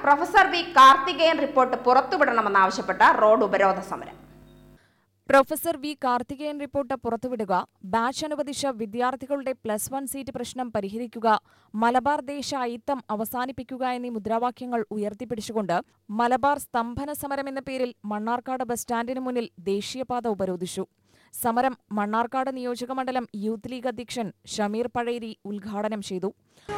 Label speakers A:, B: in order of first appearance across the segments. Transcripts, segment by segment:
A: Professor V Karthikeyan report പുറത്തുവിടണമെന്നാവശ്യപ്പെട്ട road ഉപരോധ സമരം.
B: പ്രൊഫസർ വി കാർത്തികേയൻ റിപ്പോർട്ട് പുറത്തുവിടുക, ബാച്ച് അനുവദിച്ച വിദ്യാർത്ഥികളുടെ +1 സീറ്റ് പ്രശ്നം പരിഹരിക്കുക, മലബാർ ദേശ അയിത്തം അവസാനിപ്പിക്കുക എന്നീ മുദ്രാവാക്യങ്ങൾ ഉയർത്തിപ്പിടിച്ചുകൊണ്ട് മലബാർ സ്തംഭന സമരം എന്ന പേരിൽ മണ്ണാർക്കാട് ബസ് സ്റ്റാൻഡിനു മുന്നിൽ ദേശീയപാത ഉപരോധിച്ചു. സമരം മണ്ണാർക്കാട് നിയോജകമണ്ഡലം യൂത്ത് ലീഗ് അധ്യക്ഷൻ ഷമീർ പഴേരി ഉദ്ഘാടനം ചെയ്തു.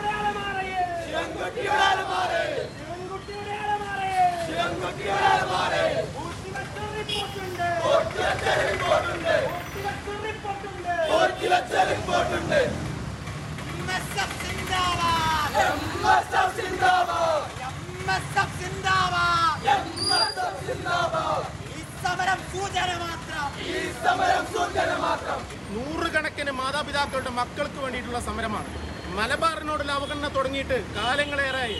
C: നൂറുകണക്കിന് മാതാപിതാക്കളുടെ മക്കൾക്ക് വേണ്ടിയിട്ടുള്ള സമരമാണ്. മലബാറിനോടുള്ള അവഗണന തുടങ്ങിയിട്ട് കാലങ്ങളേറെയായി.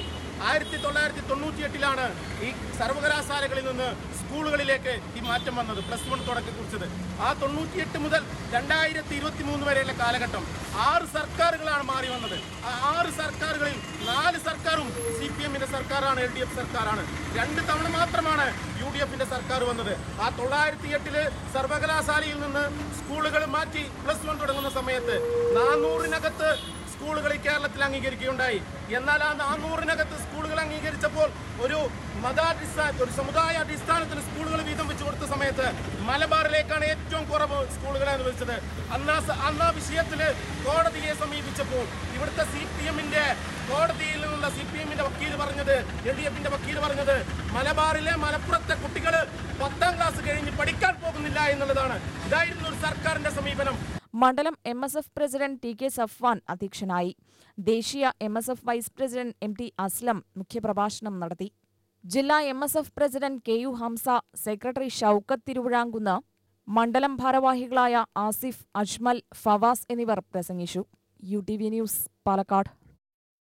C: 1998 ഈ സർവകലാശാലകളിൽ നിന്ന് സ്കൂളുകളിലേക്ക് ഈ മാറ്റം വന്നത്, +1 തുടക്കം കുറിച്ചത്. ആ 98 മുതൽ 2023 വരെയുള്ള കാലഘട്ടം 6 സർക്കാരുകളാണ് മാറി വന്നത്. ആ 6 സർക്കാരുകളിൽ 4 സർക്കാരും CPM-ന്റെ സർക്കാരാണ്, LDF സർക്കാരാണ്. 2 തവണ മാത്രമാണ് UDF-ന്റെ സർക്കാർ വന്നത്. ആ 908 സർവകലാശാലയിൽ നിന്ന് സ്കൂളുകൾ മാറ്റി +1 തുടങ്ങുന്ന സമയത്ത് 400-നകത്ത് സ്കൂളുകൾ കേരളത്തിൽ അംഗീകരിക്കുകയുണ്ടായി. എന്നാൽ ആ 400-നകത്ത് സ്കൂളുകൾ അംഗീകരിച്ചപ്പോൾ ഒരു സമുദായ അടിസ്ഥാനത്തിൽ സ്കൂളുകൾ വീതം വെച്ചു കൊടുത്ത സമയത്ത് മലബാറിലേക്കാണ് ഏറ്റവും കുറവ് സ്കൂളുകൾ അനുവദിച്ചത്. അന്ന് ആ വിഷയത്തിൽ കോടതിയെ സമീപിച്ചപ്പോൾ ഇവിടുത്തെ CPM-ന്റെ കോടതിയിൽ നിന്നുള്ള CPM-ന്റെ വക്കീൽ പറഞ്ഞത്, LDF-ന്റെ വക്കീൽ പറഞ്ഞത്, മലബാറിലെ മലപ്പുറത്തെ കുട്ടികൾ 10ാം ക്ലാസ് കഴിഞ്ഞ് പഠിക്കാൻ പോകുന്നില്ല എന്നുള്ളതാണ്. ഇതായിരുന്നു ഒരു സർക്കാരിന്റെ സമീപനം.
B: മണ്ഡലം MSF പ്രസിഡന്റ് TK സഫ്വാൻ അധ്യക്ഷനായി. ദേശീയ MSF vice president MT Aslam മുഖ്യപ്രഭാഷണം നടത്തി. ജില്ലാ MSF president KU Hamza, secretary Shoukath Thiruvizhamkunnu, മണ്ഡലം ഭാരവാഹികളായ ആസിഫ്, അജ്മൽ, ഫവാസ് എന്നിവർ പ്രസംഗിച്ചു. UTV news, Palakkad.